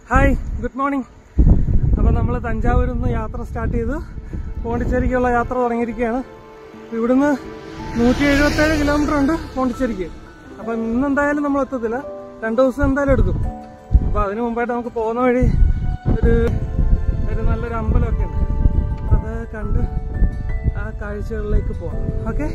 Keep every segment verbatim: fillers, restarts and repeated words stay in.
Hi, good morning. We are going to Thanjavur Yatra start ചെയ്തു പോണ്ടിച്ചേരിക്കുള്ള യാത്ര തുടങ്ങിയിരിക്കുകയാണ്. ഇവിടുന്ന് നൂറ്റി എഴുപത്തിയേഴ് കിലോമീറ്റർ ഉണ്ട് പോണ്ടിച്ചേരിക്ക്. അപ്പോൾ ഇന്ന് എന്തായാലും നമ്മൾ എത്തത്തില്ല. രണ്ട് ദിവസം എന്തായാലും എടുക്കും. അപ്പോൾ അതിനു മുമ്പായിട്ട് നമുക്ക് പോകുന്ന വഴി ഒരു ഒരു നല്ലൊരു അമ്പലമൊക്കെ ഉണ്ട്. അത് കണ്ട് ആ കാഴ്ചകളിലേക്ക് പോകാം. ഓക്കേ?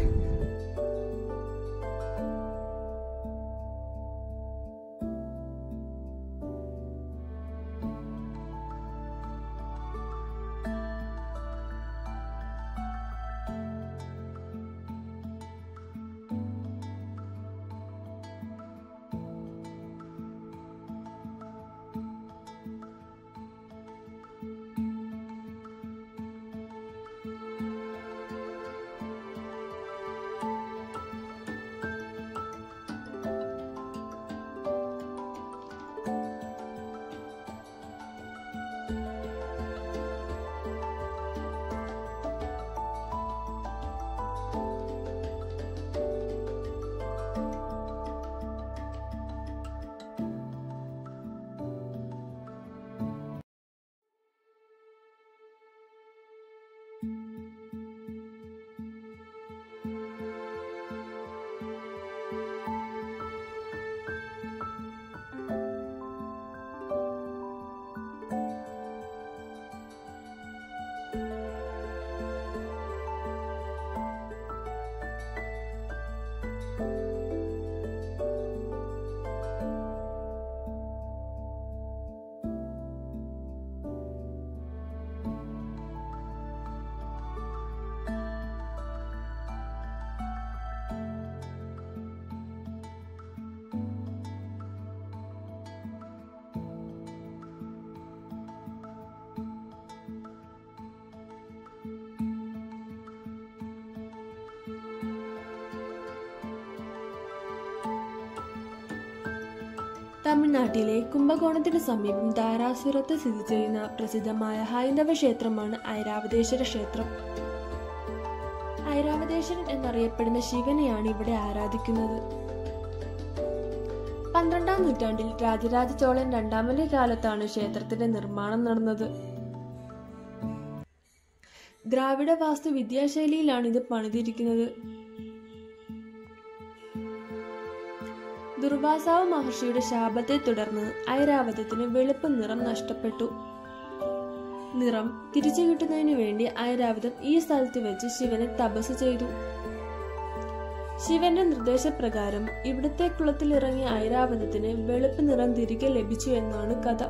തമിഴ്നാട്ടിലെ കുംഭകോണത്തിന് സമീപം ധാരാസുരത്ത് സ്ഥിതി ചെയ്യുന്ന പ്രസിദ്ധമായ ഹൈന്ദവ ക്ഷേത്രമാണ് ഐരാവതേശ്വര ക്ഷേത്രം. ഐരാവതേശ്വരൻ എന്നറിയപ്പെടുന്ന ശിവനെയാണ് ഇവിടെ ആരാധിക്കുന്നത്. പന്ത്രണ്ടാം നൂറ്റാണ്ടിൽ രാജരാജ ചോളൻ രണ്ടാമന്റെ കാലത്താണ് ക്ഷേത്രത്തിന്റെ നിർമ്മാണം നടന്നത്. ദ്രാവിഡ വാസ്തു വിദ്യാശൈലിയിലാണ് ഇത് പണിതിരിക്കുന്നത്. ദുർവാസാവ് മഹർഷിയുടെ ശാപത്തെ തുടർന്ന് ഐരാവതത്തിന് വെളുപ്പ് നിറം നഷ്ടപ്പെട്ടു. നിറം തിരിച്ചു കിട്ടുന്നതിനു വേണ്ടി ഐരാവതം ഈ സ്ഥലത്ത് വെച്ച് ശിവനെ തപസ് ചെയ്തു. ശിവന്റെ നിർദ്ദേശപ്രകാരം ഇവിടത്തെ കുളത്തിലിറങ്ങിയ ഐരാവതത്തിന് വെളുപ്പ് നിറം തിരികെ ലഭിച്ചു എന്നാണ് കഥ.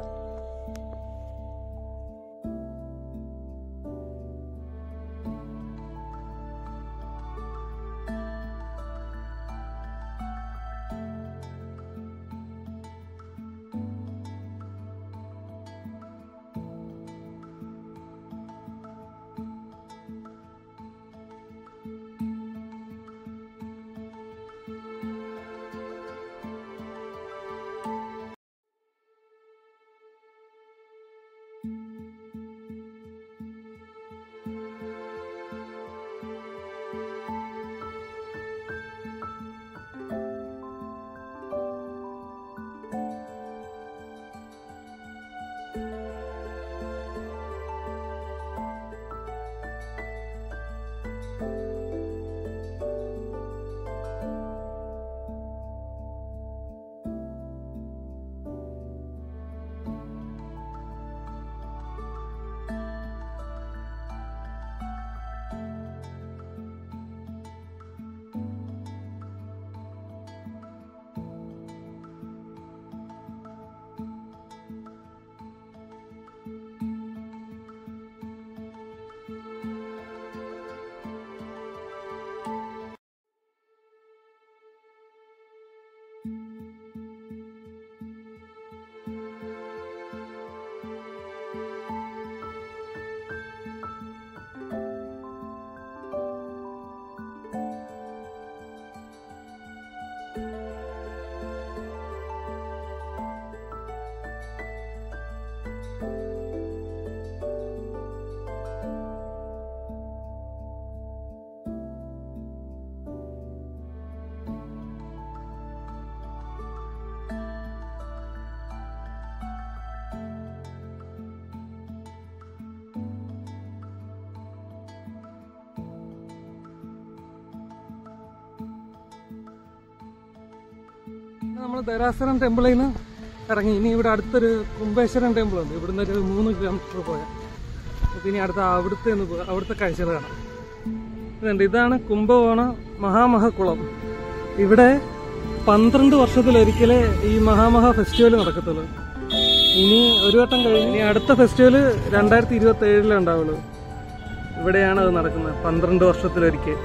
നമ്മൾ ധരാസനം ടെമ്പിളിൽ നിന്ന് ഇറങ്ങി. ഇനി ഇവിടെ അടുത്തൊരു കുംഭേശ്വരൻ ടെമ്പിൾ ഉണ്ട്. ഇവിടുന്ന് ഒരു മൂന്ന് കിലോമീറ്റർ പോയാൽ അപ്പം ഇനി അടുത്ത അവിടുത്തെ ഒന്ന് പോകാം. അവിടുത്തെ കാഴ്ചകൾ കാണാം. ഇതുണ്ട്, ഇതാണ് കുംഭകോണ മഹാമഹക്കുളം. ഇവിടെ പന്ത്രണ്ട് വർഷത്തിലൊരിക്കലേ ഈ മഹാമഹ ഫെസ്റ്റിവൽ നടക്കത്തുള്ളൂ. ഇനി ഒരു വട്ടം കഴിഞ്ഞ് ഇനി അടുത്ത ഫെസ്റ്റിവൽ രണ്ടായിരത്തി ഇരുപത്തി ഏഴിലേ ഉണ്ടാവുള്ളൂ. ഇവിടെയാണ് അത് നടക്കുന്നത്, പന്ത്രണ്ട് വർഷത്തിലൊരിക്കൽ.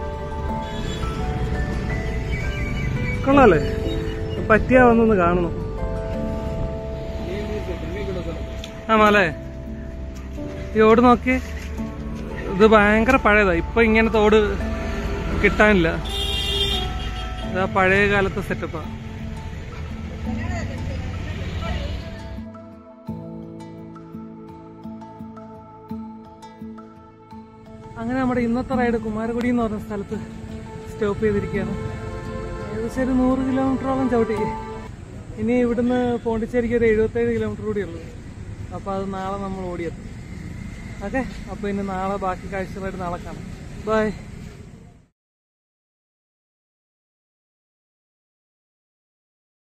കൊള്ളാല്ലേ, പറ്റിയാ വന്നൊന്ന് കാണണം. ആമാല്ലേ, ഈ ഓട് നോക്കി, ഇത് ഭയങ്കര പഴയതാ. ഇപ്പൊ ഇങ്ങനത്തെ ഓട് കിട്ടാനില്ല. ഇതാ പഴയ കാലത്തെ സെറ്റപ്പാ. അങ്ങനെ നമ്മുടെ ഇന്നത്തെ റൈഡ് കുമാരകുടി എന്ന് പറഞ്ഞ സ്ഥലത്ത് സ്റ്റോപ്പ് ചെയ്തിരിക്കുകയാണ്. ഏകദേശം ഒരു നൂറ് കിലോമീറ്ററോളം ചവിട്ടി. ഇനി ഇവിടുന്ന് പോണ്ടിച്ചേരിക്ക് ഒരു എഴുപത്തേഴ് കിലോമീറ്റർ കൂടി ഉള്ളൂ. അപ്പോൾ അത് നാളെ നമ്മൾ ഓടിയെത്തും. ഓക്കെ, അപ്പോൾ ഇനി നാളെ ബാക്കി കാഴ്ചകളായിട്ട് നാളെ കാണാം. ബൈ.